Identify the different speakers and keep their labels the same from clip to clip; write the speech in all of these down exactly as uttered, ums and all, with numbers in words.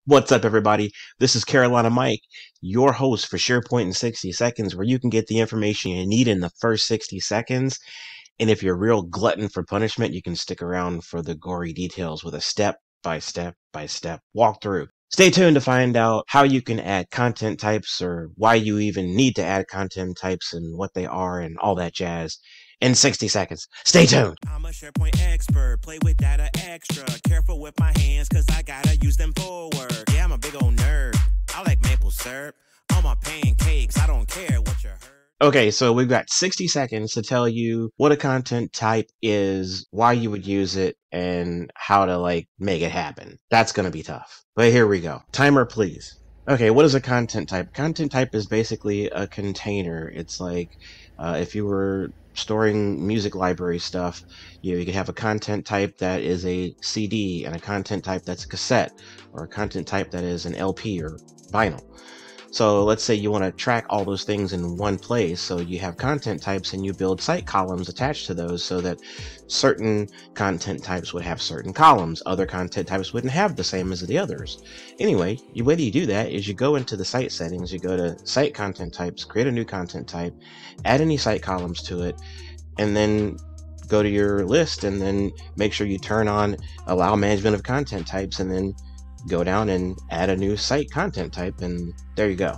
Speaker 1: What's up, everybody? This is Carolina Mike, your host for SharePoint in sixty seconds, where you can get the information you need in the first sixty seconds. And if you're a real glutton for punishment, you can stick around for the gory details with a step by step by step walkthrough. Stay tuned to find out how you can add content types or why you even need to add content types and what they are and all that jazz in sixty seconds. Stay tuned.
Speaker 2: I'm a SharePoint expert, play with data extra, careful with my hands cause I gotta use them for work. Yeah, I'm a big old nerd, I like maple syrup on my pancakes, I don't care what you heard.
Speaker 1: Okay, so we've got sixty seconds to tell you what a content type is, why you would use it, and how to like make it happen. That's gonna be tough, but here we go. Timer, please. Okay, what is a content type? Content type is basically a container. It's like uh, if you were storing music library stuff, you know, you could have a content type that is a C D and a content type that's a cassette, or a content type that is an L P or vinyl. So let's say you want to track all those things in one place. So you have content types and you build site columns attached to those so that certain content types would have certain columns. Other content types wouldn't have the same as the others. Anyway, the way that you do that is you go into the site settings, you go to site content types, create a new content type, add any site columns to it, and then go to your list and then make sure you turn on allow management of content types, and then go down and add a new site content type, and there you go.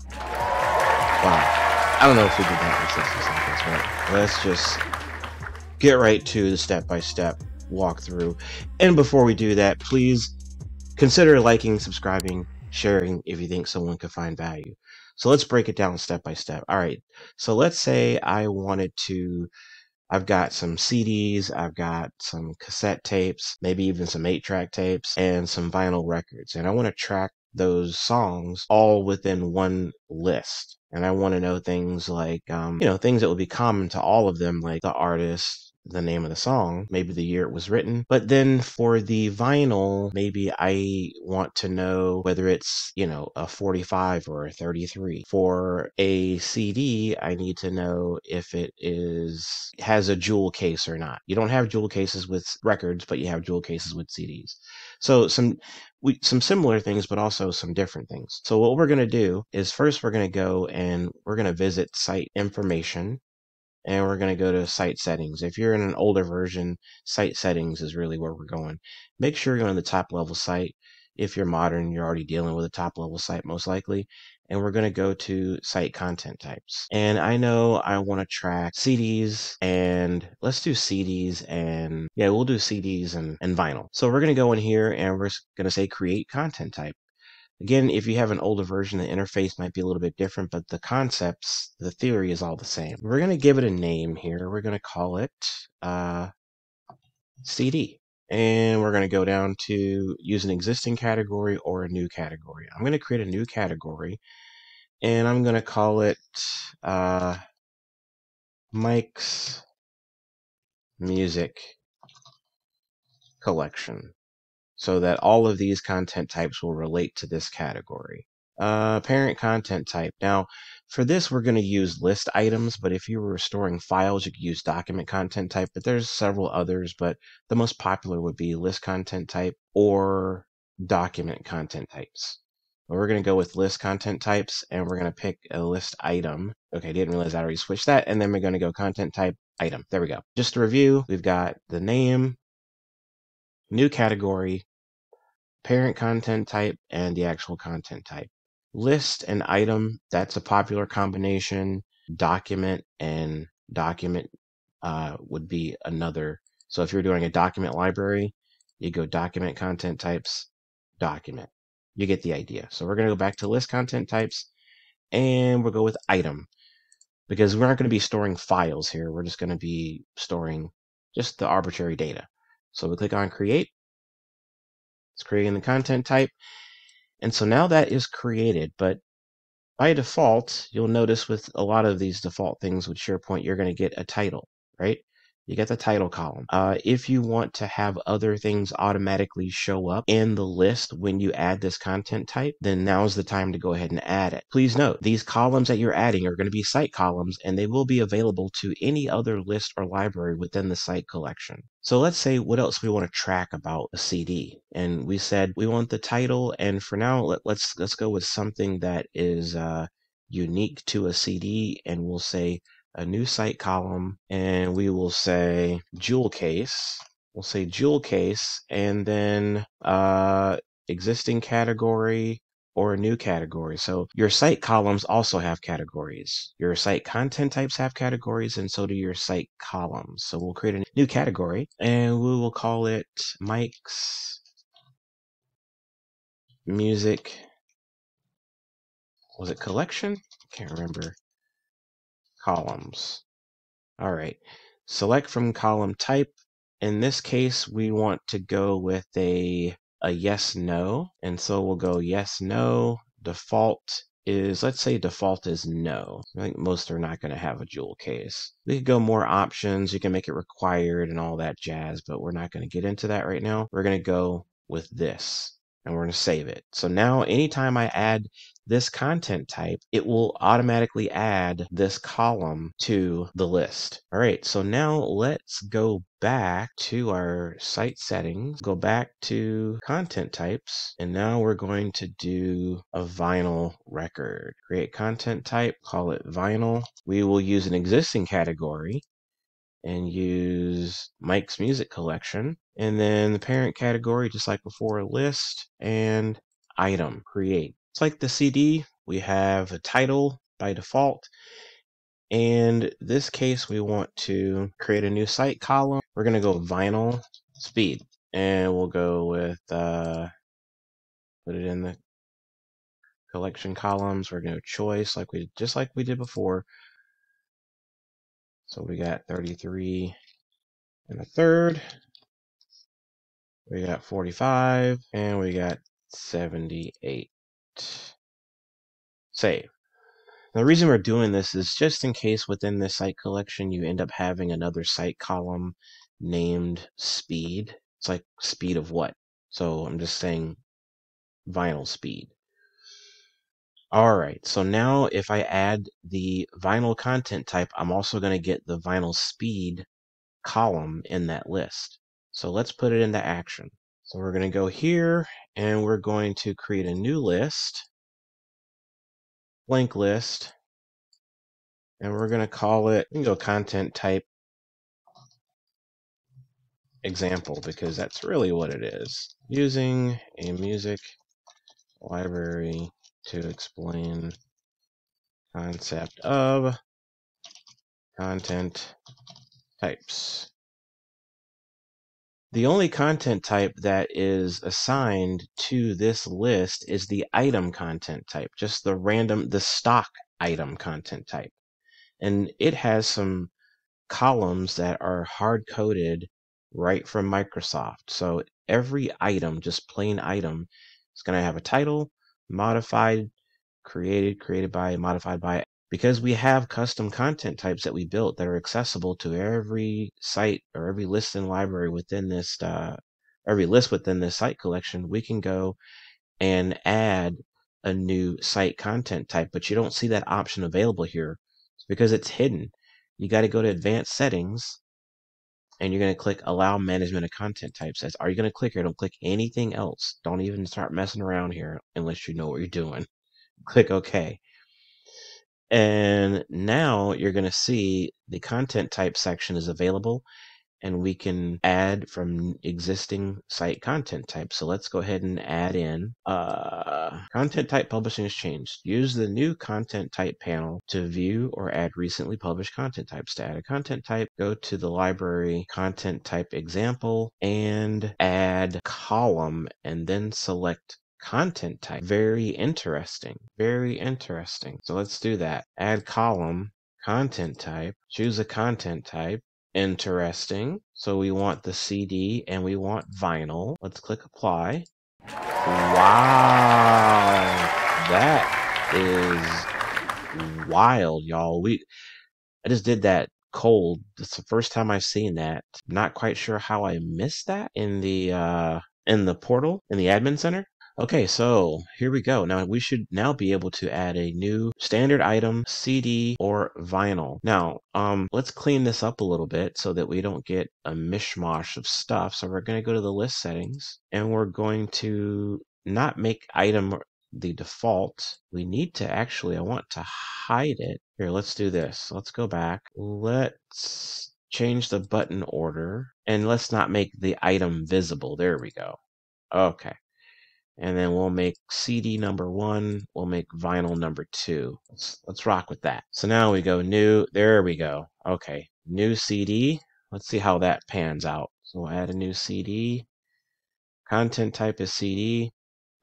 Speaker 1: Wow. I don't know if we did that in sixty seconds, but let's just get right to the step-by-step walkthrough. And before we do that, please consider liking, subscribing, sharing if you think someone could find value. So let's break it down step by step. All right. So let's say I wanted to I've got some C Ds, I've got some cassette tapes, maybe even some eight track tapes, and some vinyl records. And I want to track those songs all within one list. And I want to know things like, um, you know, things that would be common to all of them, like the artist, the name of the song, maybe the year it was written. But then for the vinyl, maybe I want to know whether it's, you know, a forty-five or a thirty-three. For a C D, I need to know if it is has a jewel case or not. You don't have jewel cases with records, but you have jewel cases with C Ds. So some we, some similar things, but also some different things. So what we're going to do is first we're going to go and we're going to visit site information. And we're going to go to site settings. If you're in an older version, site settings is really where we're going. Make sure you're on the top level site. If you're modern, you're already dealing with a top level site most likely. And we're going to go to site content types. And I know I want to track C Ds, and let's do C Ds, and yeah, we'll do C Ds and, and vinyl. So we're going to go in here and we're going to say create content type. Again, if you have an older version, the interface might be a little bit different, but the concepts, the theory is all the same. We're going to give it a name here. We're going to call it uh, C D. And we're going to go down to use an existing category or a new category. I'm going to create a new category, and I'm going to call it uh, Mike's Music Collection, so that all of these content types will relate to this category. Uh, parent content type. Now, for this, we're going to use list items, but if you were storing files, you could use document content type, but there's several others, but the most popular would be list content type or document content types. But we're going to go with list content types, and we're going to pick a list item. Okay, didn't realize I already switched that, and then we're going to go content type item. There we go. Just to review, we've got the name, new category, parent content type, and the actual content type. List and item, that's a popular combination. Document and document uh, would be another. So if you're doing a document library, you go document content types, document. You get the idea. So we're going to go back to list content types, and we'll go with item, because we aren't going to be storing files here. We're just going to be storing just the arbitrary data. So we click on create. It's creating the content type. And so now that is created, but by default, you'll notice with a lot of these default things with SharePoint, you're going to get a title, right? You get the title column. Uh, if you want to have other things automatically show up in the list when you add this content type, then now's the time to go ahead and add it. Please note, these columns that you're adding are going to be site columns, and they will be available to any other list or library within the site collection. So let's say what else we want to track about a C D. And we said we want the title, and for now, let, let's let's go with something that is uh, unique to a C D, and we'll say a new site column, and we will say jewel case. We'll say jewel case, and then uh, existing category or a new category. So your site columns also have categories. Your site content types have categories, and so do your site columns. So we'll create a new category, and we will call it Mike's Music. Was it collection? Can't remember. Columns. All right. Select from column type. In this case, we want to go with a, a yes, no. And so we'll go yes, no. Default is, let's say default is no. I think most are not going to have a jewel case. We could go more options. You can make it required and all that jazz, but we're not going to get into that right now. We're going to go with this, and we're going to save it. So now anytime I add this content type, it will automatically add this column to the list. All right, so now let's go back to our site settings, go back to content types, and now we're going to do a vinyl record. Create content type, call it vinyl. We will use an existing category and use Mike's Music Collection. And then the parent category, just like before, list and item, create. It's like the C D, we have a title by default. And this case, we want to create a new site column. We're going to go vinyl speed, and we'll go with, uh, put it in the collection columns. We're going to choice like we just like we did before. So we got thirty-three and a third. We got forty-five, and we got seventy-eight. Save. The reason we're doing this is just in case within this site collection you end up having another site column named speed. It's like speed of what? So I'm just saying vinyl speed. All right, so now if I add the vinyl content type, I'm also going to get the vinyl speed column in that list. So let's put it into action. So we're going to go here, and we're going to create a new list, blank list, and we're going to call it, we can go content type example, because that's really what it is. Using a music library to explain concept of content types. The only content type that is assigned to this list is the item content type, just the random, the stock item content type. And it has some columns that are hard-coded right from Microsoft. So every item, just plain item, is going to have a title, modified, created, created by, modified by. Because we have custom content types that we built that are accessible to every site or every list and library within this, uh, every list within this site collection, we can go and add a new site content type. But you don't see that option available here. It's because it's hidden. You got to go to advanced settings, and you're going to click allow management of content types. That's, are you going to click here? Don't click anything else. Don't even start messing around here unless you know what you're doing. Click OK. And now you're going to see the content type section is available, and we can add from existing site content types. So let's go ahead and add in uh, content type publishing has changed. Use the new content type panel to view or add recently published content types. To add a content type, go to the library content type example and add column, and then select content type. Very interesting. Very interesting. So let's do that. Add column, content type, choose a content type. Interesting. So we want the C D and we want vinyl. Let's click apply. Wow. That is wild, y'all. We I just did that cold. It's the first time I've seen that. Not quite sure how I missed that in the uh, in the portal, in the admin center. Okay, so here we go. Now we should now be able to add a new standard item, C D or vinyl. Now, um, let's clean this up a little bit so that we don't get a mishmash of stuff. So we're going to go to the list settings and we're going to not make item the default. We need to actually, I want to hide it. Here, let's do this. Let's go back. Let's change the button order and let's not make the item visible. There we go. Okay. And then we'll make C D number one. We'll make vinyl number two. Let's, let's rock with that. So now we go new. There we go. Okay. New C D. Let's see how that pans out. So we'll add a new C D. Content type is C D.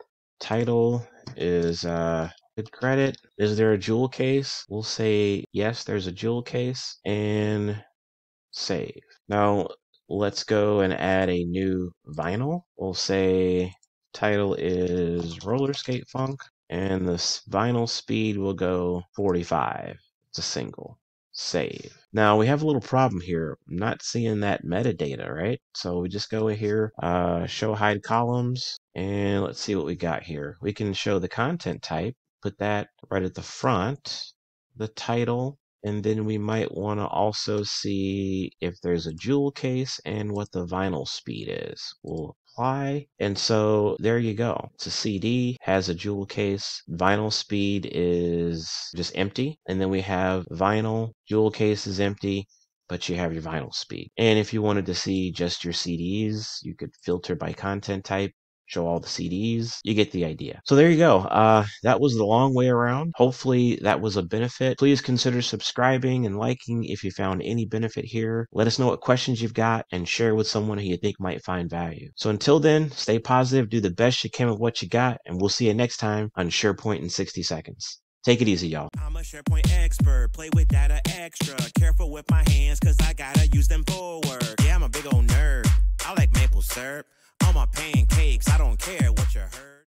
Speaker 1: Title is uh, good credit. Is there a jewel case? We'll say yes, there's a jewel case. And save. Now let's go and add a new vinyl. We'll say title is roller skate funk and the vinyl speed will go forty-five. It's a single. Save. Now we have a little problem here. I'm not seeing that metadata, right? So we just go here, uh, show hide columns, and let's see what we got here. We can show the content type, put that right at the front, the title, and then we might want to also see if there's a jewel case and what the vinyl speed is. We'll apply. And so there you go. It's a C D, has a jewel case. Vinyl speed is just empty. And then we have vinyl, jewel case is empty, but you have your vinyl speed. And if you wanted to see just your C Ds, you could filter by content type, show all the C Ds. You get the idea. So there you go. Uh, that was the long way around. Hopefully that was a benefit. Please consider subscribing and liking if you found any benefit here. Let us know what questions you've got and share with someone who you think might find value. So until then, stay positive, do the best you can with what you got, and we'll see you next time on SharePoint in sixty seconds. Take it easy, y'all.
Speaker 2: I'm a SharePoint expert, play with data extra. Careful with my hands, cause I gotta use them for work. Yeah, I'm a big old nerd. I like maple syrup on my pancakes. I don't care what you heard.